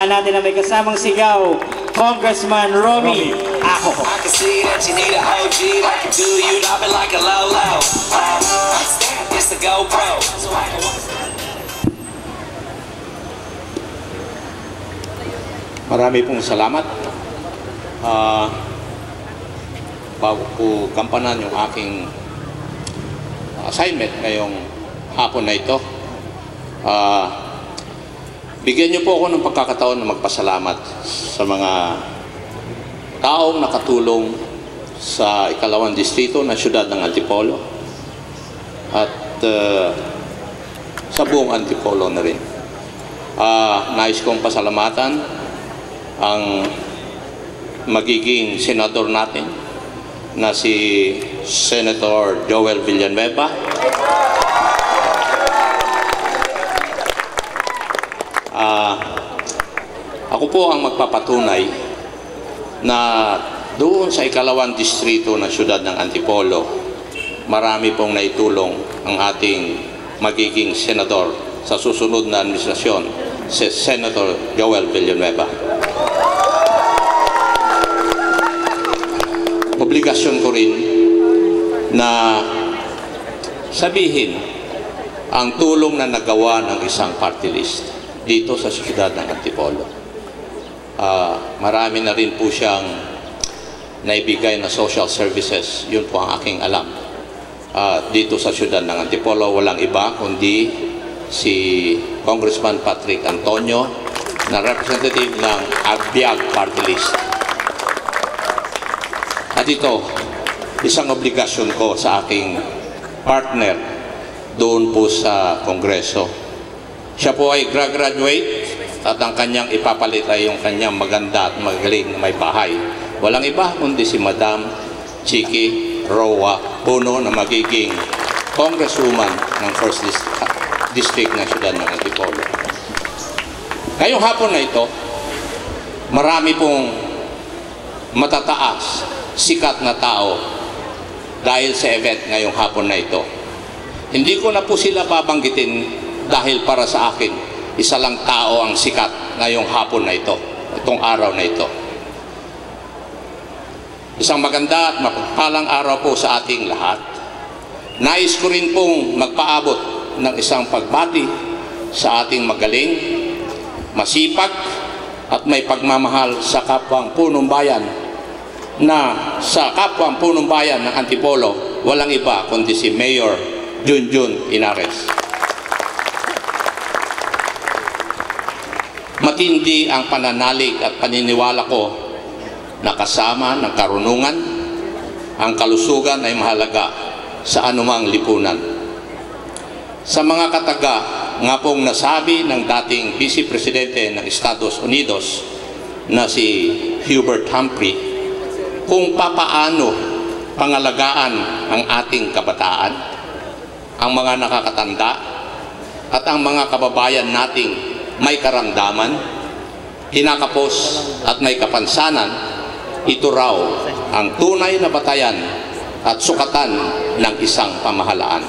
natin na may kasamang sigaw, Congressman Romy Ako. I can see that you need a OG like you do, you love it like a low. It's the GoPro. Marami pong salamat. Bago ko gampanan yung aking assignment ngayong hapon na ito, bigyan niyo po ako ng pagkakataon na magpasalamat sa mga taong nakatulong sa ikalawang distrito ng siyudad ng Antipolo at sa buong Antipolo na rin. Nais kong pasalamatan ang magiging senador natin na si Senator Joel Villanueva. Ako po ang magpapatunay na doon sa ikalawang distrito ng siyudad ng Antipolo, marami pong naitulong ang ating magiging senador sa susunod na administrasyon, si Senator Joel Villanueva. Obligasyon ko rin na sabihin ang tulong na nagawa ng isang party list dito sa siyudad ng Antipolo. Marami na rin po siyang naibigay na social services. Yun po ang aking alam. Dito sa siyudad ng Antipolo, walang iba kundi si Congressman Patrick Antonio na representative ng Agbiag Party List. At ito, isang obligasyon ko sa aking partner doon po sa Kongreso. Siya po ay graduate at ang kanyang ipapalit ay yung kanyang maganda at magaling na may bahay. Walang iba kundi si Madam Chiki Roa Puno na magiging congresswoman ng 1st District ng siyudad ng Antipolo. Ngayong hapon na ito, marami pong matataas, sikat na tao dahil sa event ngayong hapon na ito. Hindi ko na po sila babanggitin dahil para sa akin, isa lang tao ang sikat ngayong hapon na ito, itong araw na ito. Isang maganda at mapagpalang araw po sa ating lahat. Nais ko rin pong magpaabot ng isang pagbati sa ating magaling, masipag at may pagmamahal sa kapwang punong bayan na sa kapwang punong bayan ng Antipolo, walang iba kundi si Mayor Junjun Inares. Matindi ang pananalig at paniniwala ko na kasama ng karunungan, ang kalusugan ay mahalaga sa anumang lipunan. Sa mga kataga nga pong nasabi ng dating Vice Presidente ng Estados Unidos na si Hubert Humphrey kung papaano pangalagaan ang ating kabataan, ang mga nakakatanda at ang mga kababayan nating may karamdaman, kinakapos at may kapansanan, ito raw ang tunay na batayan at sukatan ng isang pamahalaan.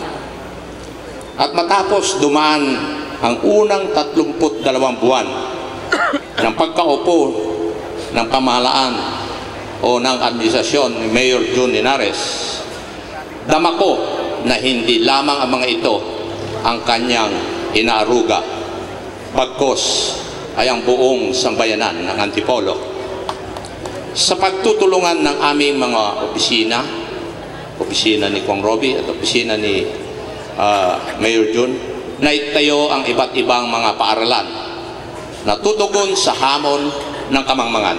At matapos dumaan ang unang 32 buwan ng pagkaupo ng pamahalaan o ng administrasyon ni Mayor Jun Inares, dama ko na hindi lamang ang mga ito ang kanyang inaaruga, bagkos ay ang buong sambayanan ng Antipolo. Sa pagtutulungan ng aming mga opisina ni Kong Roby at opisina ni Mayor Jun, naitayo ang iba't ibang mga paaralan na tutugon sa hamon ng kamangmangan.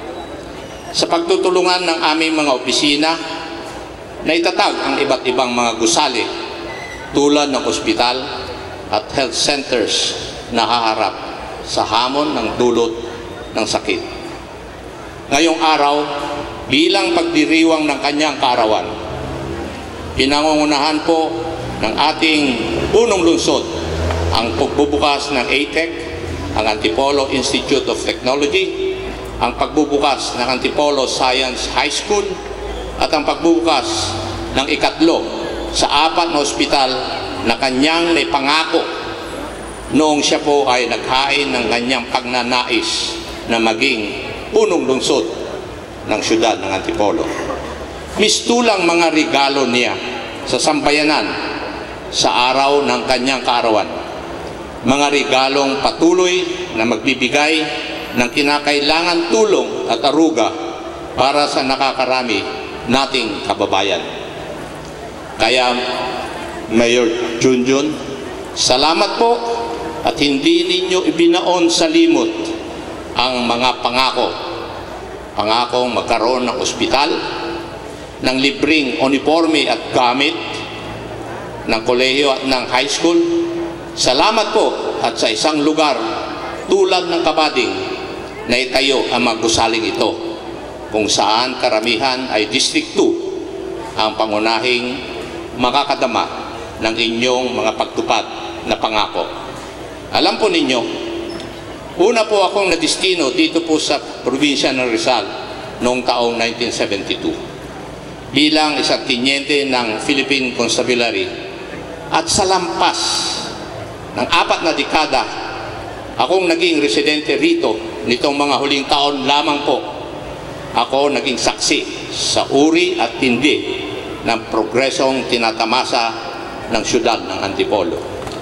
Sa pagtutulungan ng aming mga opisina, naitatag ang iba't ibang mga gusali tulad ng ospital at health centers na haharap sa hamon ng dulot ng sakit. Ngayong araw, bilang pagdiriwang ng kanyang kaarawan, pinangungunahan po ng ating punong lungsod ang pagbubukas ng ATEC, ang Antipolo Institute of Technology, ang pagbubukas ng Antipolo Science High School at ang pagbubukas ng ikatlo sa 4 na ospital na kanyang naipangako noong siya po ay naghain ng kanyang pagnanais na maging punong lungsod ng siyudad ng Antipolo. Mistulang mga regalo niya sa sambayanan sa araw ng kanyang kaarawan. Mga regalong patuloy na magbibigay ng kinakailangan tulong at aruga para sa nakakarami nating kababayan. Kaya, Mayor Junjun, salamat po at hindi ninyo ibinaon sa limot ang mga pangakong magkaroon ng ospital, ng libreng uniforme at gamit, ng kolehiyo at ng high school. Salamat po at sa isang lugar tulad ng Kabading na itayo ang mga gusaling ito, kung saan karamihan ay District 2 ang pangunahing makakadama ng inyong mga pagtupad na pangako. Alam po ninyo, una po akong nadistino dito po sa probinsya ng Rizal noong taong 1972 bilang isang tinyente ng Philippine Constabulary, at sa lampas ng 4 na dekada akong naging residente rito. Nitong mga huling taon lamang po ako naging saksi sa uri at tindi ng progresong tinatamasa ng siyudad ng Antipolo.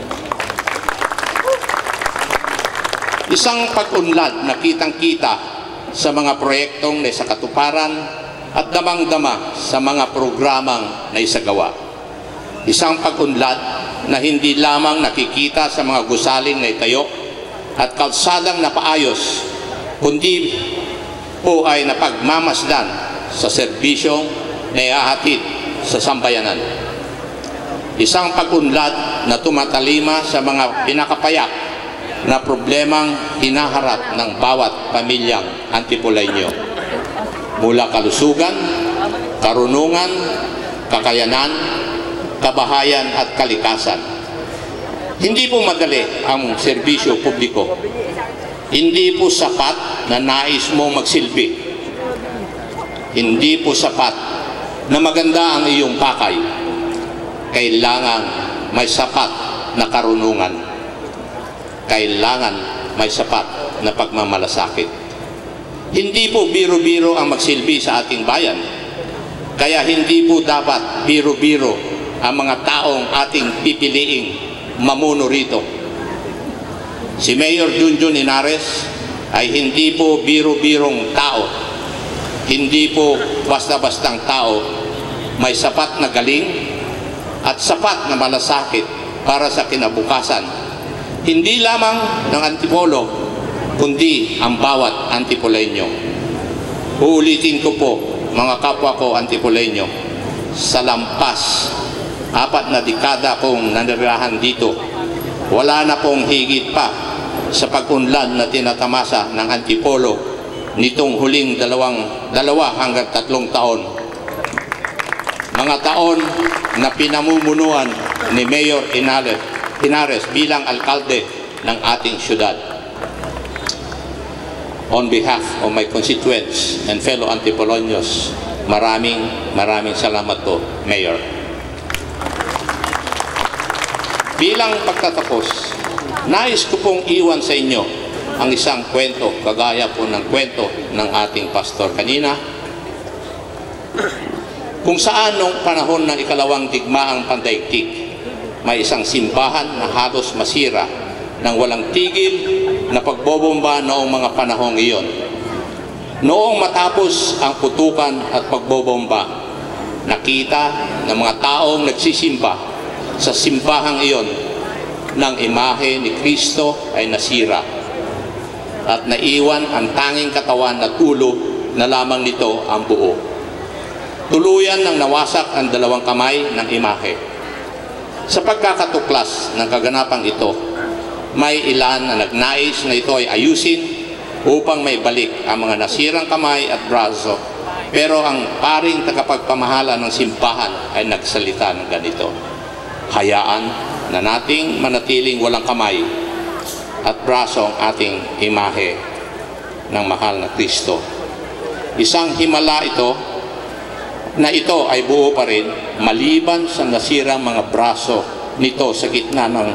Isang pag-unlad na kitang-kita sa mga proyektong na sa katuparan at damang-dama sa mga programang naisagawa. Isang pag-unlad na hindi lamang nakikita sa mga gusaling na itayo at kalsadang napaayos, kundi po ay napagmamasdan sa serbisyong na ihahatid sa sambayanan. Isang pag-unlad na tumatalima sa mga pinakapayak na problemang hinaharap ng bawat pamilyang Antipoleño, mula kalusugan, karunungan, kakayanan, kabahayan at kalikasan. Hindi po madali ang serbisyo publiko. Hindi po sapat na nais mo magsilbi. Hindi po sapat na maganda ang iyong pakay. Kailangan may sapat na karunungan. Kailangan may sapat na pagmamalasakit. Hindi po biro-biro ang magsilbi sa ating bayan. Kaya hindi po dapat biro-biro ang mga taong ating pipiliing mamuno rito. Si Mayor Junjun Henares ay hindi po biro-birong tao. Hindi po basta-bastang tao. May sapat na galing at sapat na malasakit para sa kinabukasan. Hindi lamang ng Antipolo, kundi ang bawat Antipoleño. Uulitin ko po, mga kapwa ko Antipoleño, sa lampas 4 na dekada kong nanirahan dito, wala na pong higit pa sa pag-unlad na tinatamasa ng Antipolo nitong huling 2 hanggang 3 taon. Mga taon na pinamumunuan ni Mayor Henares bilang alkalde ng ating syudad. On behalf of my constituents and fellow Antipoleños, maraming salamat po, Mayor. Bilang pagtatapos, nais ko pong iwan sa inyo ang isang kwento, kagaya po ng kwento ng ating pastor kanina, kung saan noong panahon ng ikalawang digmaang pandaigdig, may isang simbahan na halos masira ng walang tigil na pagbobomba noong mga panahong iyon. Noong matapos ang putukan at pagbobomba, nakita ng mga taong nagsisimba sa simbahang iyon ng imahe ni Kristo ay nasira at naiwan ang tanging katawan at ulo na lamang nito ang buo. Tuluyan nang nawasak ang 2 kamay ng imahe. Sa pagkakatuklas ng kaganapang ito, may ilan na nagnais na ito ay ayusin upang may balik ang mga nasirang kamay at braso, pero ang paring tagapagpamahala ng simbahan ay nagsalita ng ganito: hayaan na nating manatiling walang kamay at braso ang ating imahe ng mahal na Kristo. Isang himala ito na ito ay buo pa rin maliban sa nasirang mga braso nito sa gitna ng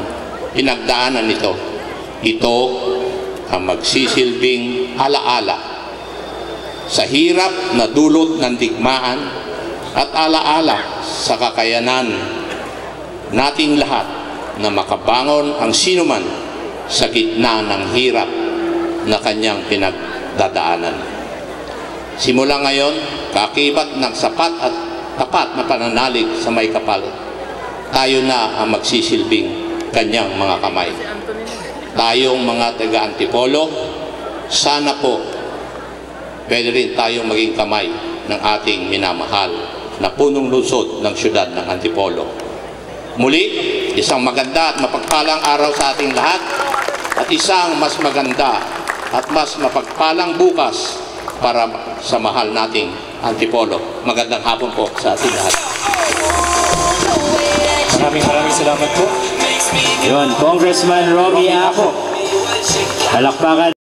pinagdaanan nito. Ito ang magsisilbing alaala sa hirap na dulot ng digmaan at alaala sa kakayanan nating lahat na makabangon ang sinuman sa gitna ng hirap na kanyang pinagdadaanan. Simula ngayon, kakibat ng sapat at tapat na pananalig sa may kapal, tayo na ang magsisilbing kanyang mga kamay. Tayong mga taga-Antipolo, sana po pwede rin tayong maging kamay ng ating minamahal na punong lungsod ng siyudad ng Antipolo. Muli, isang maganda at mapagpalang araw sa ating lahat at isang mas maganda at mas mapagpalang bukas para sa mahal nating Antipolo. Magandang hapon po sa ating lahat. Maraming salamat po. Yun, Congressman Romy Ako. Palakpakan.